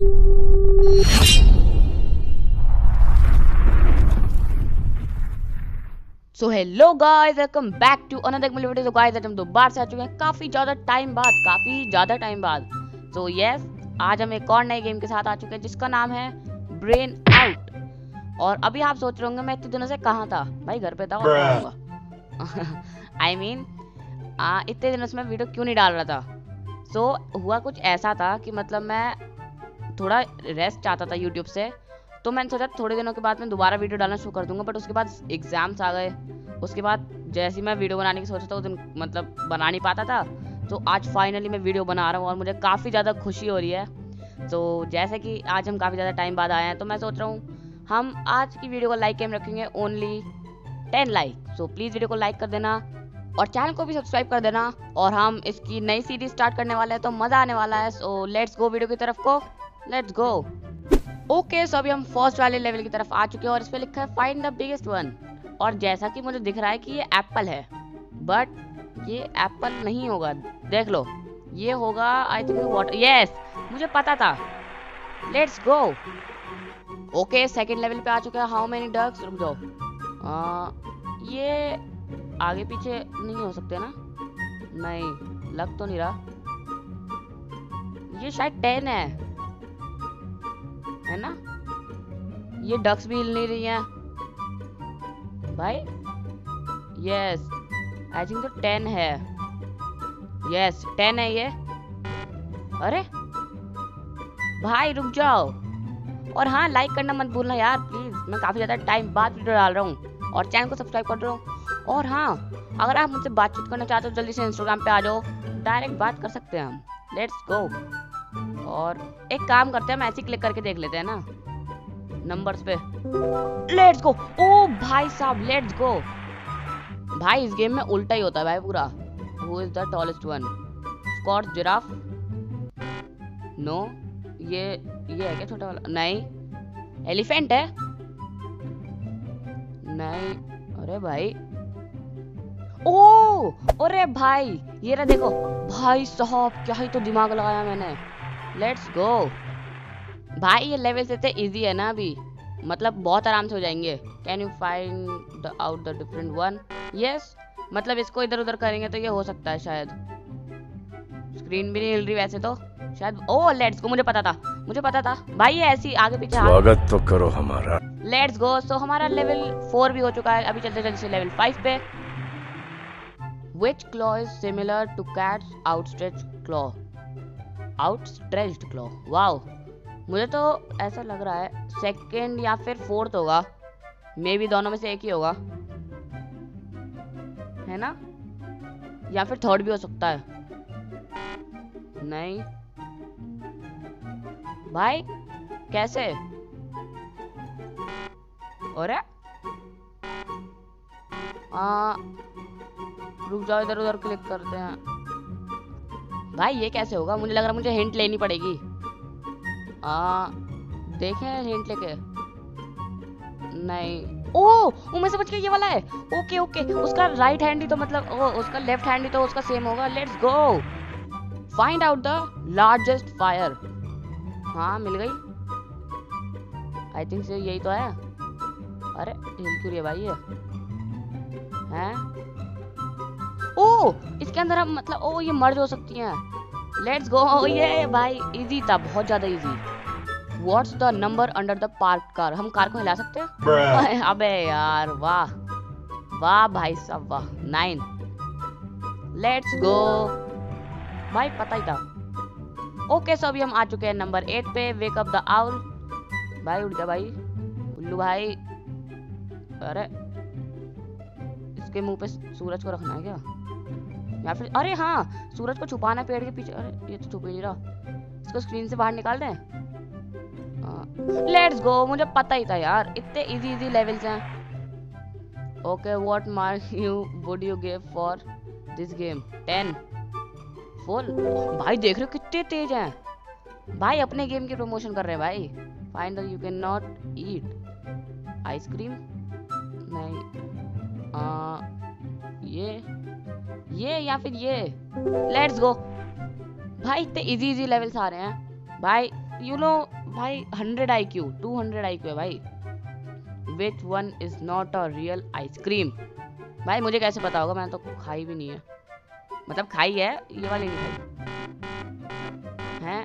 So hello guys, welcome back to another video. तो guys, हम दोबारा से आ चुके हैं काफी ज्यादा टाइम बाद। सो यस, आज हम एक और नए गेम के साथ आ चुके हैं जिसका नाम है ब्रेन आउट। और अभी आप सोच रहे होंगे मैं इतने दिनों से कहाँ था। भाई घर पे था और कहूँगा आई मीन इतने दिनों से मैं वीडियो क्यों नहीं डाल रहा था। सो हुआ कुछ ऐसा था कि मतलब मैं थोड़ा रेस्ट चाहता था यूट्यूब से। तो मैंने सोचा थोड़े दिनों के बाद मैं दोबारा वीडियो डालना शुरू कर दूंगा, बट उसके बाद एग्जाम्स आ गए। उसके बाद जैसे ही मैं वीडियो बनाने की सोचा था उस दिन मतलब बना नहीं पाता था। तो आज फाइनली मैं वीडियो बना रहा हूँ और मुझे काफ़ी ज़्यादा खुशी हो रही है। तो जैसे कि आज हम काफ़ी ज़्यादा टाइम बाद आए हैं, तो मैं सोच रहा हूँ हम आज की वीडियो को लाइक कैम रखेंगे only 10 like. So please video को लाइक कर देना और चैनल को भी सब्सक्राइब कर देना। और हम इसकी नई सीरीज स्टार्ट करने वाले हैं, तो मज़ा आने वाला है। सो लेट्स गो वीडियो की तरफ को, लेट्स गो। ओके, सो अभी हम फर्स्ट वाले लेवल की तरफ आ चुके हैं और इस पे लिखा है फाइंड द बिगेस्ट वन। और जैसा कि मुझे दिख रहा है कि ये एप्पल है, बट ये एप्पल नहीं होगा। देख लो, ये होगा आई थिंक वाटर। यस, मुझे पता था। Let's go. Okay, second level पे आ चुके हैं। हाउ मेनी डक्स, रुक जाओ। ये आगे पीछे नहीं हो सकते ना? नहीं, लग तो नहीं रहा। ये शायद 10 है ना? ये डक्स भी हिल नहीं रही हैं भाई। यस, आई थिंक तो 10 है। यस, 10 है ये। अरे भाई रुक जाओ। और हाँ, लाइक करना मत भूलना यार प्लीज। मैं काफी ज्यादा टाइम बाद वीडियो डाल रहा हूँ और चैनल को सब्सक्राइब कर रहा हूँ। और हाँ, अगर आप मुझसे बातचीत करना चाहते हो जल्दी से इंस्टाग्राम पे आ जाओ, डायरेक्ट बात कर सकते हैं हम। Let's go. और एक काम करते हैं, हम ऐसे क्लिक करके देख लेते हैं ना नंबर्स पे। Let's go. ओ भाई साहब, लेट्स गो। भाई इस गेम में उल्टा ही होता है भाई पूरा। Who is the tallest one? Scott giraffe? No, ये है क्या छोटा वाला? नहीं। एलिफेंट है? नहीं। अरे भाई, ओ अरे भाई, ये रहा देखो। भाई साहब, क्या ही तो दिमाग लगाया मैंने। Let's go. भाई ये लेवल से इजी है ना अभी, मतलब बहुत आराम से हो जाएंगे। Can you find out the different one? Yes, मतलब इसको इधर उधर करेंगे तो ये हो सकता है शायद। स्क्रीन भी नहीं हिल रही वैसे तो शायद। ओ लेट्स गो, मुझे पता था भाई। ये ऐसी आगे पीछे स्वागत तो करो हमारा। Let's go. सो हमारा लेवल 4 भी हो चुका है। अभी चलते से लेवल 5 पे। Which claw is similar to cat's outstretched claw? Wow, मुझे तो ऐसा लग रहा है सेकंड या फिर फोर्थ होगा। मे बी दोनों में से एक ही होगा, है ना? या फिर थर्ड भी हो सकता है। नहीं भाई, कैसे? अरे रुक जाओ, इधर उधर क्लिक करते हैं। भाई ये कैसे होगा? मुझे लग रहा है मुझे हिंट लेनी पड़ेगी। देखें हिंट लेके। नहीं। ओ मैं समझ गया, ये वाला है। ओके ओके, उसका राइट हैंड ही तो मतलब उसका लेफ्ट हैंड ही तो उसका सेम होगा। Let's go. Find out the largest fire. हाँ, मिल गई। आई थिंक से यही तो है। अरे हिल क्यों रही है भाई ये? हैं? ओ इसके अंदर हम मतलब ये मर्ज हो सकती हैं। Let's go. ये भाई इजी था, बहुत ज्यादा easy. What's the number under the park car? हम कार को हिला सकते हैं? अबे यार, वाह वाह भाई साहब, वाह। 9। Let's go. भाई पता ही था। ओके, सो अभी हम आ चुके हैं नंबर 8 पे। Wake up the owl. भाई उठ जा भाई, उल्लू भाई। अरे इसके मुंह पे सूरज को रखना है क्या? या फिर अरे हाँ, सूरज को छुपाना है पेड़ के पीछे। अरे ये तो छुप ही नहीं रहा। इसको स्क्रीन से बाहर निकाल दें। Let's go. मुझे पता ही था यार, इतने इजी लेवल्स हैं। Okay, what mark would you give for this game? 10 full. भाई देख रहे हो कितने तेज हैं भाई, अपने गेम की प्रमोशन कर रहे हैं भाई। Find you can not eat ice cream? नहीं। ये या फिर ये। Let's go. भाई इतने इजी लेवल्स आ रहे हैं भाई, यू नो भाई 100 IQ 200 IQ है भाई। Which one is not a real ice cream? भाई मुझे कैसे पता होगा, मैंने तो खाई भी नहीं है। मतलब खाई है, ये वाली नहीं खाई है।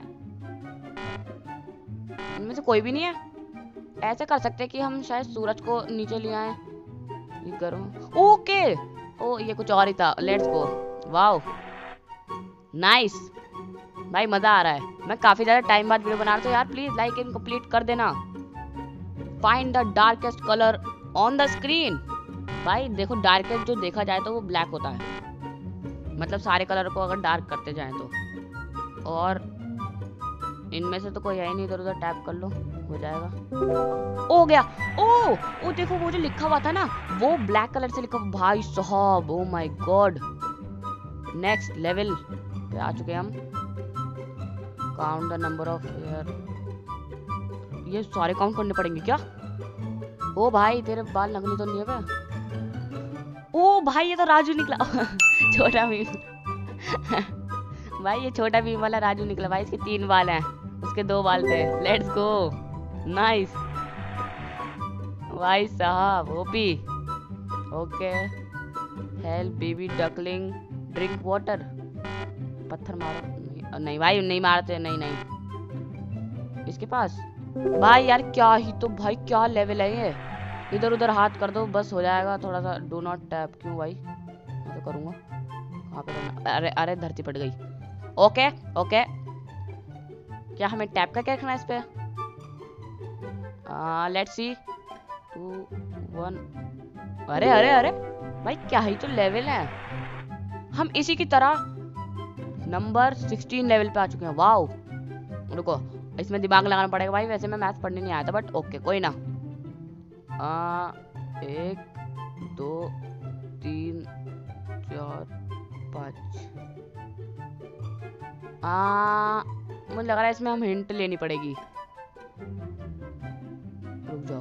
इनमें से कोई भी नहीं है। ऐसे कर सकते हैं कि हम शायद सूरज को नीचे ले आए। ये करो। ओके, ओ ये कुछ और ही था। Let's go. वाओ नाइस भाई, मजा आ रहा है। मैं काफी ज्यादा टाइम बाद वीडियो बना रहा हूँ, तो यार प्लीज लाइक एंड कंप्लीट कर देना। Find the darkest colour on the screen. भाई देखो, डार्केस्ट जो देखा जाए तो वो ब्लैक होता है, मतलब सारे कलर को अगर डार्क करते जाएं तो। और इनमें से तो कोई है ही नहीं, इधर उधर टैप कर लो हो जाएगा। हो गया। ओ देखो, वो जो लिखा हुआ था ना, वो ब्लैक कलर से लिखा। भाई साहब, oh my god, next level पे आ चुके हम। Count the number of hair. ये सारे काउंट करने पड़ेंगे क्या? ओ भाई तेरे बाल नकली तो नहीं है बे? ओ भाई ये तो राजू निकला। छोटा भीम। भाई ये छोटा भीम वाला राजू निकला भाई। इसके 3 बाल हैं, उसके 2 बाल थे। लेट्स गो, नाइस भाई साहब, OP. Okay, help baby duckling drink water. पत्थर मारो। नहीं भाई नहीं मारते, नहीं इसके पास। भाई यार क्या ही तो, भाई क्या लेवल है ये। इधर उधर हाथ कर दो बस हो जाएगा। थोड़ा सा डू नॉट टैप। क्यों भाई, मैं तो करूंगा। कहाँ पे करना? अरे अरे धरती फट गई। ओके ओके, क्या हमें टैप करके रखना है इस पे? Let's see 2 1। अरे अरे अरे भाई क्या ही तो लेवल है। हम इसी की तरह नंबर 16 लेवल पे आ चुके हैं। वाओ, रुको इसमें दिमाग लगाना पड़ेगा भाई। वैसे मैं मैथ्स पढ़ने नहीं आया था, बट ओके कोई ना। 1 2 3 4 5। मुझे लग रहा है इसमें हम हिंट लेनी पड़ेगी। रुक जाओ।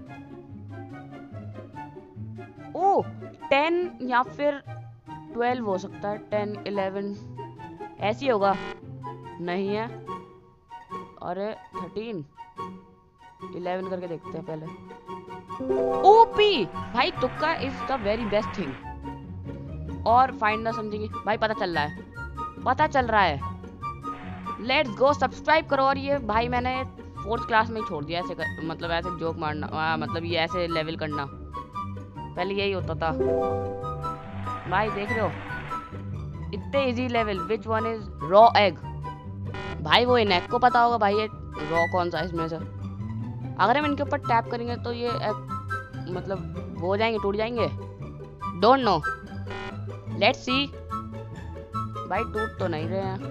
ओ 10 या फिर 12 हो सकता है। 10 11 ऐसी होगा। नहीं है। अरे 13 11 करके देखते हैं पहले। ओपी भाई, तुक्का is the very best thing. और फाइंड द समथिंग। भाई पता चल रहा है, पता चल रहा है। लेट्स गो, सब्सक्राइब करो। और ये भाई मैंने 4th क्लास में ही छोड़ दिया ऐसे मतलब ऐसे जोक मारना, मतलब ये ऐसे लेवल करना। पहले यही होता था भाई, देख रहे हो इतने easy level. Which one is raw egg? भाई वो इन एग को पता होगा भाई, ये रॉ कौन सा है इसमें से। अगर हम इनके ऊपर टैप करेंगे तो ये मतलब हो जाएंगे, टूट जाएंगे। Don't know, let's see. भाई टूट तो नहीं रहे हैं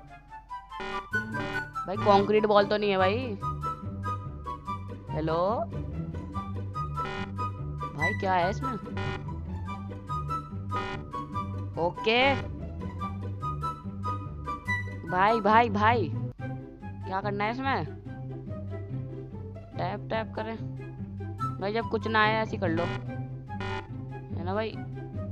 भाई। कंक्रीट बॉल तो नहीं है भाई। हेलो भाई, क्या है इसमें? ओके भाई भाई भाई, क्या करना है इसमें? टैप टैप करें भाई। जब कुछ ना आए ऐसे कर लो, है ना भाई।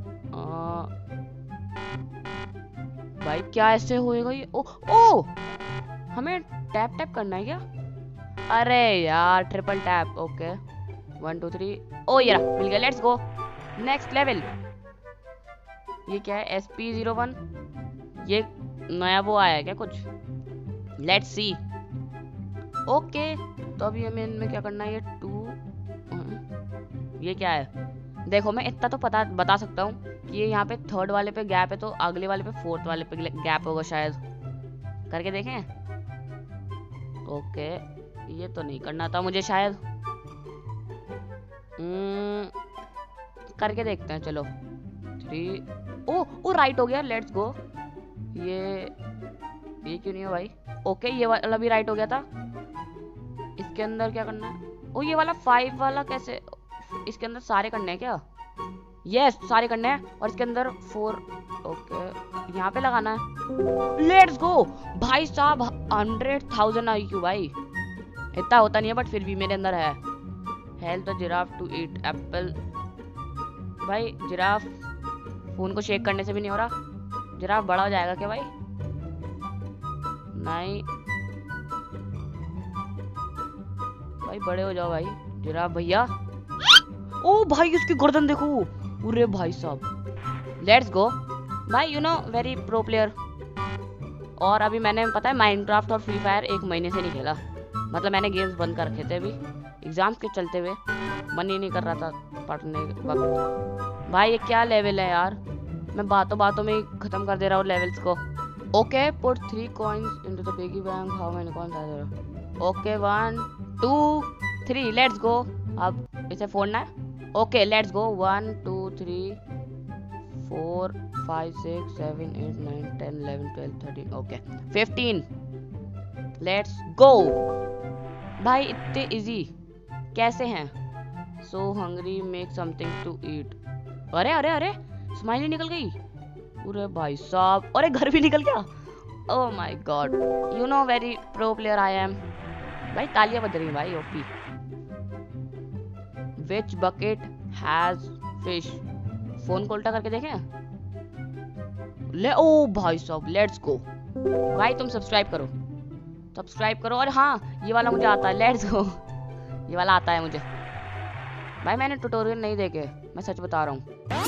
भाई क्या ऐसे होएगा ये? ओ हमें टैप टैप करना है क्या? अरे यार ट्रिपल टैप। ओके 1 2 3। ओ ये रहा, मिल गया। Let's go, next level. ये क्या है? SP01। ये नया वो आया है क्या कुछ? Let's see. ओके, तो अभी हमें इनमें क्या करना है? ये 2। ये क्या है? देखो मैं इतना तो बता सकता हूँ कि ये यहाँ पे 3rd वाले पे गैप है, तो अगले वाले पे 4th वाले पे गैप होगा शायद। करके देखें। ओके, ये तो नहीं करना था मुझे शायद। करके देखते हैं, चलो 3। ओ राइट हो गया। Let's go. ये क्यों नहीं है भाई? ओके, ये वाला भी राइट हो गया था। इसके अंदर क्या करना है? ओ ये वाला 5 वाला कैसे? इसके अंदर सारे करने हैं क्या? यस सारे करने हैं। और इसके अंदर 4। ओके, यहाँ पे लगाना है। लेट्स गो भाई साहब, 100,000 IQ भाई। इतना होता नहीं है, बट फिर भी मेरे अंदर है। Help the giraffe to eat apple. भाई जिराफ फोन को शेक करने से भी नहीं हो रहा। जिराफ बड़ा हो जाएगा क्या भाई? नहीं। भाई बड़े हो जाओ भाई जिराफ भैया। ओ भाई उसकी गर्दन देखो। अरे भाई साहब लेट्स गो भाई, you know very pro player. और अभी मैंने पता है माइनक्राफ्ट और फ्री फायर 1 महीने से नहीं खेला, मतलब मैंने गेम्स बंद कर रखे थे अभी एग्जाम्स के चलते हुए, मन ही नहीं कर रहा था पढ़ने वक्त। भाई ये क्या लेवल है यार, मैं बातों बातों में ही खत्म कर दे रहा हूँ लेवल्स को। Okay put 3 coins into the piggy bank, how many coins are there? Okay 1 2 3 let's go. अब इसे फोड़ना है। Okay let's go 1 2 3 4 5 6 7 8 9 10 11 12 13 okay 15 let's go. भाई इतने इजी कैसे हैं? So hungry make something to eat. अरे अरे अरे स्माइली निकल गई। अरे भाई साहब, अरे घर भी निकल गया। Oh my god, you know very pro player I am. भाई तालियां बज रही हैं भाई OP. Which bucket has fish? Phone को उल्टा करके देखें ले। ओ भाई साहब लेट्स गो। भाई तुम सब्सक्राइब करो और हाँ ये वाला मुझे आता है, लेट्स गो। ये वाला आता है मुझे भाई, मैंने ट्यूटोरियल नहीं देखे, मैं सच बता रहा हूँ।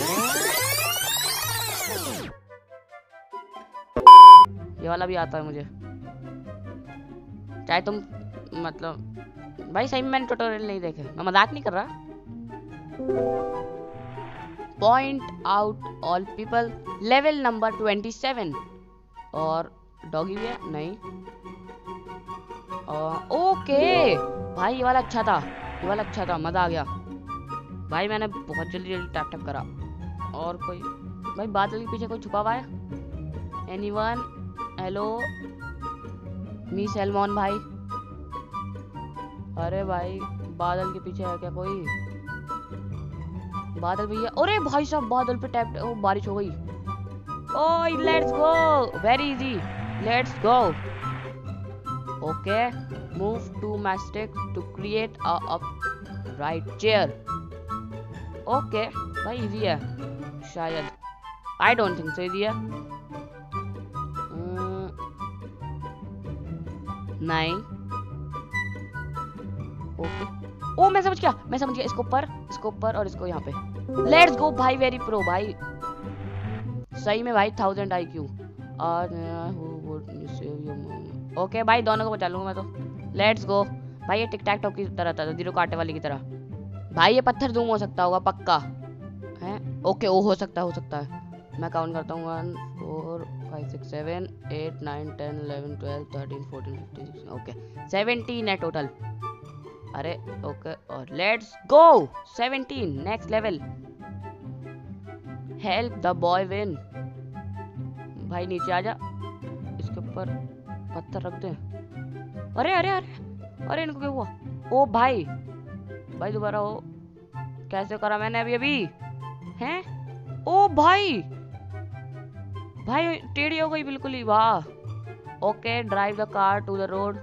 ये वाला भी आता है मुझे, चाहे तुम मतलब भाई सही में मैंने ट्यूटोरियल नहीं देखे, मैं मजाक नहीं कर रहा। Point out all people level number 27। और डॉगी भी है नहीं। ओके भाई ये वाला अच्छा था, मजा आ गया भाई। मैंने बहुत जल्दी टैप टैप करा। और कोई भाई बादल के पीछे कोई छुपा हुआ है? एनीवन? हेलो मी सैलमॉन भाई। अरे भाई बादल के पीछे है क्या कोई? बादल भैया, अरे भाई साहब बादल पे टैप, ओ बारिश हो गई। Oh let's go, very easy, let's go. Okay move to matchstick to create a upright chair. Okay भाई इजी है शायद, I don't think so easy है। नहीं ओके ओ मैं समझ गया, इसको ऊपर और इसको यहाँ पे। लेट्स गो भाई, वेरी प्रो भाई सही में भाई 1000 IQ। ओके भाई दोनों को बचा लूंगा मैं तो। लेट्स गो भाई, ये टिक टैक टॉक की तरह था, जीरो कांटे वाली की तरह। भाई ये पत्थर जूम हो सकता होगा पक्का है। ओके ओ हो सकता है। मैं काउंट करता हूँ 1 4 5 6 7 8 9 10 11 12 13 14 15 16 ओके 17 है टोटल। अरे ओके और let's go 17 next level. Help the boy win. भाई नीचे आजा, इसके ऊपर पत्थर रख दे। अरे अरे अरे अरे इनको क्या हुआ? ओ भाई दोबारा हो, कैसे करा मैंने अभी हैं? ओ भाई टेढ़ी हो गई बिल्कुल ही, वाह। Okay drive the car to the road.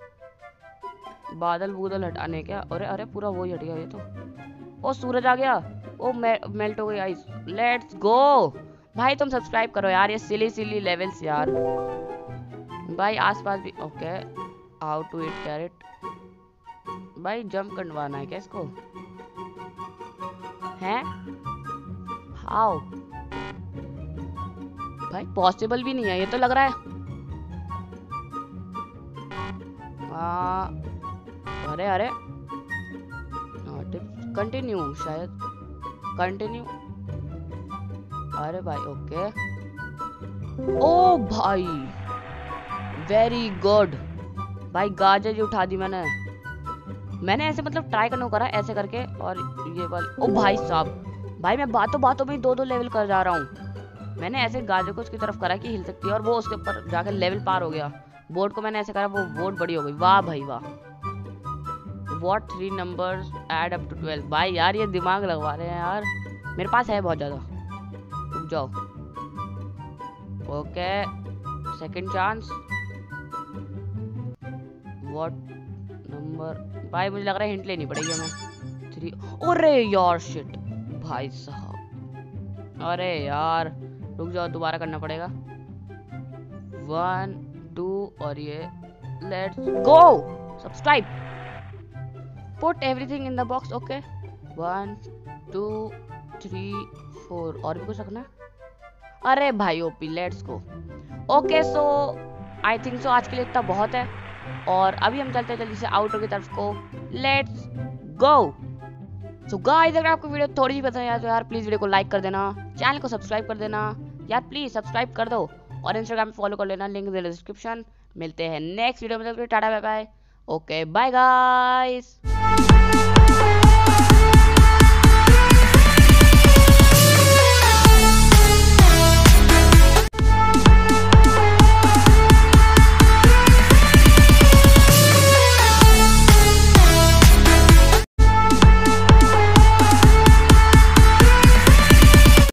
बादल बूदल हटाने क्या? अरे अरे पूरा वो ही हट गया ये तो। ओ सूरज आ गया, ओ मेल्ट हो गई आइस। लेट्स गो भाई, तुम सब्सक्राइब करो यार, ये सिली लेवल्स यार भाई। आसपास भी okay how to eat carrot. भाई जंप करवाना है क्या इसको? हैं हाउ? भाई पॉसिबल भी नहीं है ये तो लग रहा है। अरे अरे कंटिन्यू शायद, कंटिन्यू। अरे भाई ओके ओ भाई वेरी गुड भाई, गाजर जी उठा दी मैंने ऐसे मतलब ट्राई करने को करा ऐसे करके। और ये वाली ओ भाई साहब भाई मैं बातों में 2 लेवल कर जा रहा हूँ। मैंने ऐसे गाजर को उसकी तरफ करा कि हिल सकती है और वो उसके ऊपर जाकर लेवल पार हो गया। बोर्ड को मैंने ऐसे करा, वो बोर्ड बड़ी हो गई। वाह भाई वाह। What 3 numbers add up to 12? भाई यार ये दिमाग लगवा रहे हैं यार, मेरे पास है बहुत ज्यादा। रुक जाओ। Okay second chance. What number? भाई मुझे लग रहा है हिंट लेनी पड़ेगी हमें। 3। अरे यार शिट भाई साहब, अरे यार रुक जाओ, दोबारा करना पड़ेगा। 1 2 और ये let's go subscribe. Put everything in the box. Okay 1 2 3 4 और भी कुछ रखना है? अरे भाई OP, let's go. Okay so I think so आज के लिए इतना बहुत है और अभी हम चलते हैं जल्दी से आउटर की तरफ को। Let's go. सो गाइस अगर आपको वीडियो थोड़ी सी पसंद आया तो यार प्लीज वीडियो को लाइक कर देना, चैनल को सब्सक्राइब कर देना यार, प्लीज सब्सक्राइब कर दो और इंस्टाग्राम पे फॉलो कर लेना, लिंक दे डिस्क्रिप्शन। मिलते हैं नेक्स्ट वीडियो में, tata bye bye. Okay bye guys.